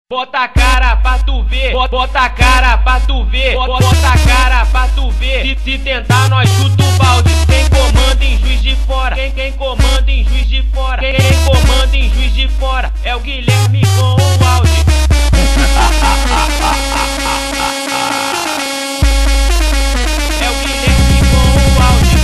Bota a cara pra tu ver, bota a cara pra tu ver, bota a cara pra tu ver. Se tentar nós chuta o balde. Quem comanda em Juiz de Fora, quem comanda em Juiz de Fora, quem comanda em Juiz de Fora é o Guilherme com o Audi. É o Guilherme com o Audi.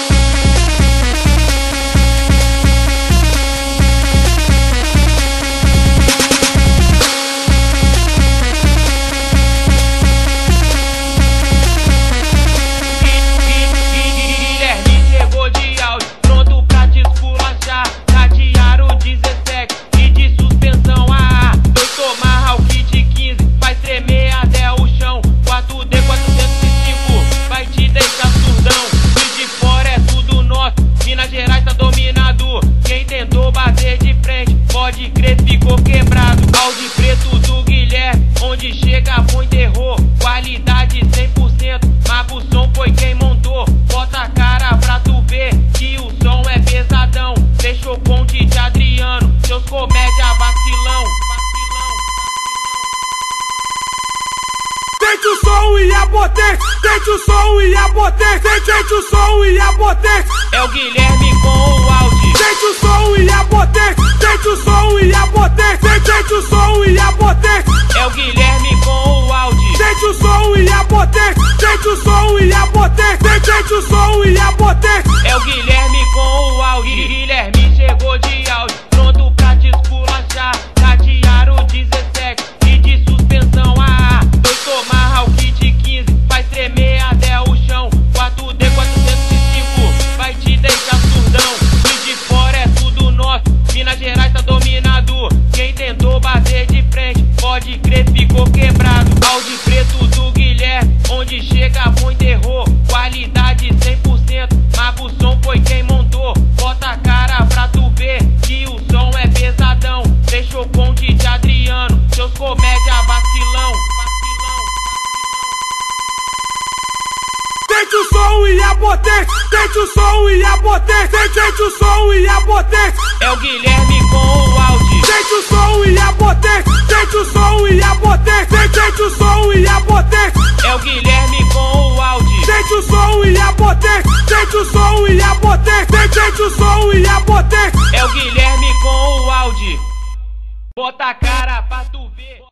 Pode crer, ficou quebrado. Audi preto do Guilherme, onde chega foi terror. Qualidade 100%, mas o som foi quem montou. Bota a cara pra tu ver que o som é pesadão. Fechou ponte de Adriano, seus comédia vacilão. Sente o som e a potência, sente o som e a potência, sente o som e a potência. É o Guilherme com o Audi. Sente o som e a potência, sente o som e a potência, sente o som e a potência. É o Guilherme com o Audi. Sente o som e a potência, sente o som e a potência, sente o som e a potência. É o Guilherme com o Audi. Guilherme chegou de Audi, pronto pra te esculachar. Cadearam 17 e de suspensão AA. Dois tomar o kit 15, faz tremer até o chão. 4D 405, vai te deixar surdão. Juiz de Fora é tudo nosso, Minas Gerais tá dominado. Quem tentou bater de frente, pode crer, ficou quebrado. Audi preto do Guilherme, onde chega foi terror. Qualidade 100%, mas o som foi quem montou. Bota a cara pra tu ver que o som é pesadão. Fechou ponte de Adriano, seus comédia vacilão. Sente o som e a potência, sente o som e a potência, sente o som e a potência. É o Guilherme com o Audi. Sente o som e a potência, sente o som e a potência, sente o som e a potência. É o Guilherme com o Audi. Sente o som e a potência, sente o som e a potência, sente o som e a potência. É o Guilherme com o Audi. Bota a cara pra tu ver.